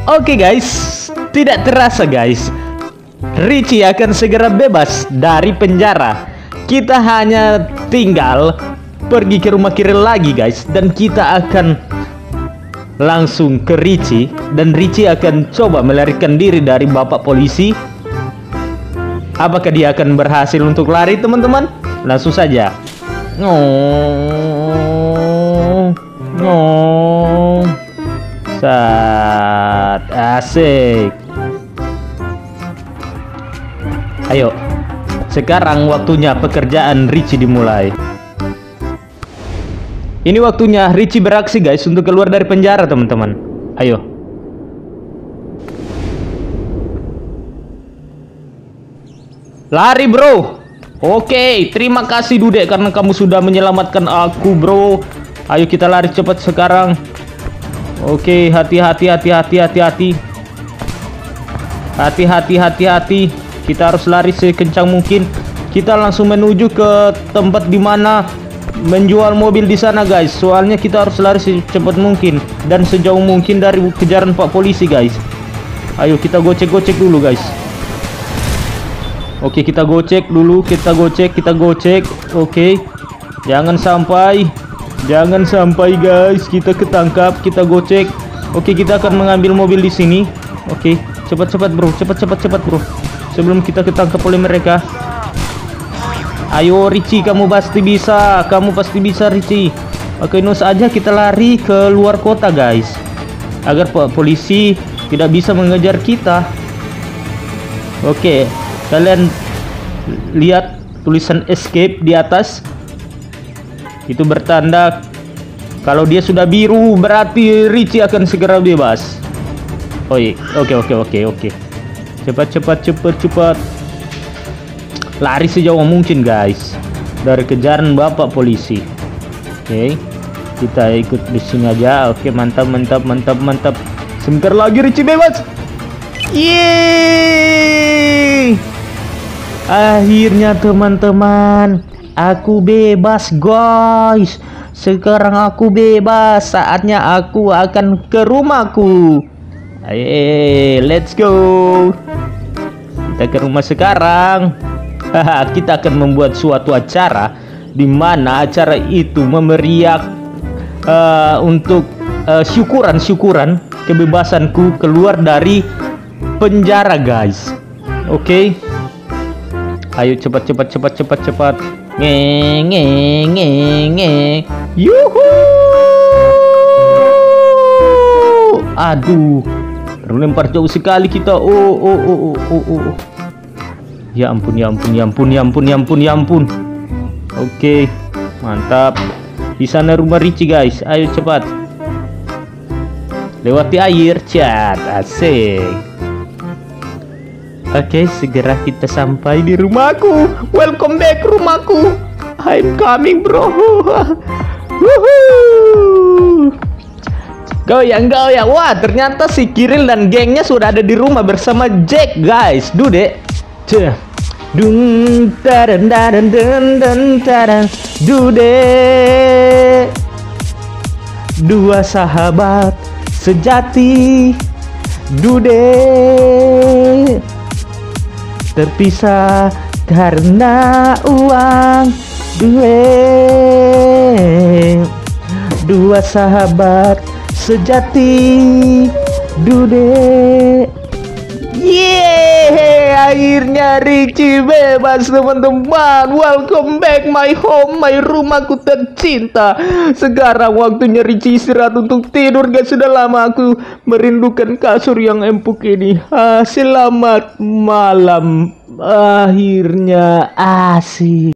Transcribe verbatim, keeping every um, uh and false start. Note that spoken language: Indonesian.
Oke guys, tidak terasa guys, Richie akan segera bebas dari penjara. Kita hanya tinggal pergi ke rumah Kiril lagi guys, dan kita akan langsung ke Richie, dan Richie akan coba melarikan diri dari bapak polisi. Apakah dia akan berhasil untuk lari, teman-teman? Langsung saja. Oh, oh, sat, asik. Ayo, sekarang waktunya pekerjaan Richie dimulai. Ini waktunya Richie beraksi guys untuk keluar dari penjara, teman-teman. Ayo. Lari bro. Oke, terima kasih Dudek karena kamu sudah menyelamatkan aku bro. Ayo kita lari cepat sekarang. Oke, hati-hati, hati-hati, hati-hati. Hati-hati, hati-hati. Kita harus lari sekencang mungkin. Kita langsung menuju ke tempat dimana menjual mobil di sana guys. Soalnya kita harus lari secepat mungkin dan sejauh mungkin dari kejaran pak polisi guys. Ayo kita gocek-gocek dulu guys. Oke, kita gocek dulu, kita gocek, kita gocek. Oke, jangan sampai, jangan sampai guys kita ketangkap. Kita gocek. Oke, kita akan mengambil mobil di sini. Oke, cepat-cepat bro, cepat-cepat cepat bro, sebelum kita ketangkap oleh mereka. Ayo Richie, kamu pasti bisa, kamu pasti bisa Richie. Oke, no saja kita lari ke luar kota guys, agar polisi tidak bisa mengejar kita. Oke, kalian lihat tulisan escape di atas. Itu bertanda kalau dia sudah biru berarti Richie akan segera bebas. Oh iya, oke oke oke oke. Cepat cepat cepat cepat. Lari sejauh mungkin guys dari kejaran bapak polisi. Oke, kita ikut di sini aja. Oke, mantap mantap mantap mantap. Sebentar lagi Richie bebas. Yeay! Akhirnya teman-teman, aku bebas guys. Sekarang aku bebas. Saatnya aku akan ke rumahku. Ayo, let's go. Kita ke rumah sekarang. Haha, kita akan membuat suatu acara di mana acara itu memeriak uh, untuk uh, syukuran-syukuran kebebasanku keluar dari penjara guys. Oke. Okay? Ayo cepat cepat cepat cepat cepat. Nge nge nge nge. Yuhu. Aduh. Terlempar jauh sekali kita. Oh oh oh oh oh. oh. Ya ampun ya ampun ya ampun ya ampun ya ampun ya ampun. Oke, mantap. Di sana rumah Richie guys. Ayo cepat. Lewati air, cat. Asik. Oke, segera kita sampai di rumahku. Welcome back rumahku. I'm coming bro. Woohoo. Goyang goyang. Wah, ternyata si Kiril dan gengnya sudah ada di rumah bersama Jack guys. Dude. Cih. Dung taran taran dan dan taran. Dude. Dua sahabat sejati. Dude. Terpisah karena uang duit. Dua sahabat sejati. Dude. Yeay, akhirnya Richie bebas teman-teman. Welcome back my home, my rumahku tercinta. Sekarang waktunya Richie istirahat untuk tidur guys. Sudah lama aku merindukan kasur yang empuk ini. ah, Selamat malam. Akhirnya asik.